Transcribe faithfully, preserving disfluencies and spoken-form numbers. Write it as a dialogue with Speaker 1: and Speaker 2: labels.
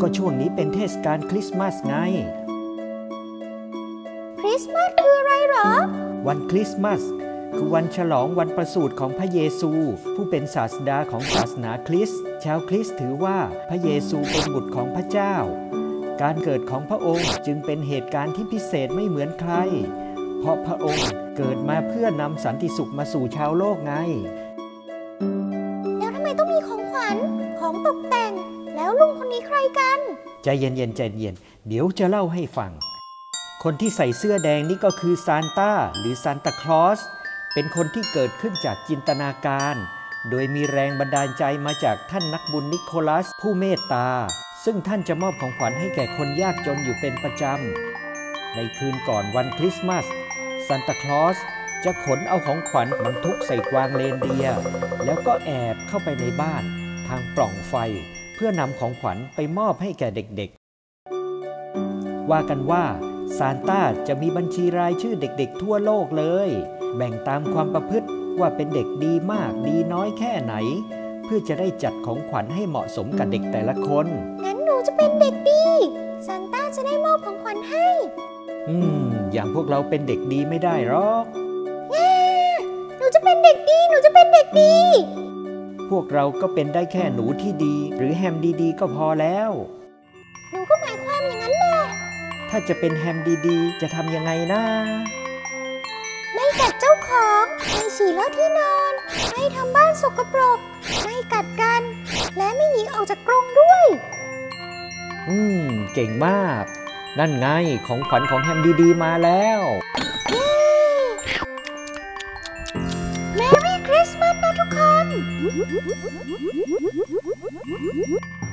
Speaker 1: ก็ช่วงนี้เป็นเทศกาลคริสต์มาสไง
Speaker 2: คริสต์มาสคืออะไรหรอ
Speaker 1: วันคริสต์มาสคือวันฉลองวันประสูติของพระเยซูผู้เป็นศาสดาของศาสนาคริสต์ชาวคริสต์ถือว่าพระเยซูเป็นบุตรของพระเจ้าการเกิดของพระองค์จึงเป็นเหตุการณ์ที่พิเศษไม่เหมือนใครเพราะพระองค์เกิดมาเพื่อนำสันติสุขมาสู่ชาวโลกไง
Speaker 2: แล้วทำไมต้องมีของขวัญของตกแต่งแล้วลุงคนนี้ใครกัน
Speaker 1: ใจเย็นๆใจเย็นเดี๋ยวจะเล่าให้ฟังคนที่ใส่เสื้อแดงนี่ก็คือซานต้าหรือซานตาคลอสเป็นคนที่เกิดขึ้นจากจินตนาการโดยมีแรงบันดาลใจมาจากท่านนักบุญนิโคลัสผู้เมตตาซึ่งท่านจะมอบของขวัญให้แก่คนยากจนอยู่เป็นประจำในคืนก่อนวันคริสต์มาสซานตาคลอสจะขนเอาของขวัญบรรทุกใส่กวางเรนเดียร์แล้วก็แอบเข้าไปในบ้านทางปล่องไฟเพื่อนำของขวัญไปมอบให้แก่เด็กๆว่ากันว่าซานต้าจะมีบัญชีรายชื่อเด็กๆทั่วโลกเลยแบ่งตามความประพฤติว่าเป็นเด็กดีมากดีน้อยแค่ไหนเพื่อจะได้จัดของขวัญให้เหมาะสมกับเด็กแต่ละคน
Speaker 2: งั้นหนูจะเป็นเด็กดีซานต้าจะได้มอบของขวัญให้
Speaker 1: อืมอย่างพวกเราเป็นเด็กดีไม่ได้หรอก
Speaker 2: แง่หนูจะเป็นเด็กดีหนูจะเป็นเด็กดี
Speaker 1: พวกเราก็เป็นได้แค่หนูที่ดีหรือแฮมดีๆก็พอแล้ว
Speaker 2: หนูก็หมายความอย่างนั้นแหละ
Speaker 1: ถ้าจะเป็นแฮมดีๆจะทำยังไงนะ
Speaker 2: ไม่กัดเจ้าของไม่ฉี่เลอะที่นอนไม่ทำบ้านสกปรกไม่กัดกันและไม่หนีออกจากกรงด้วย
Speaker 1: อืมเก่งมากนั่นไงของขวัญของแฮมดีๆมาแล้ว
Speaker 2: เย้ Merry Christmas นะทุกคน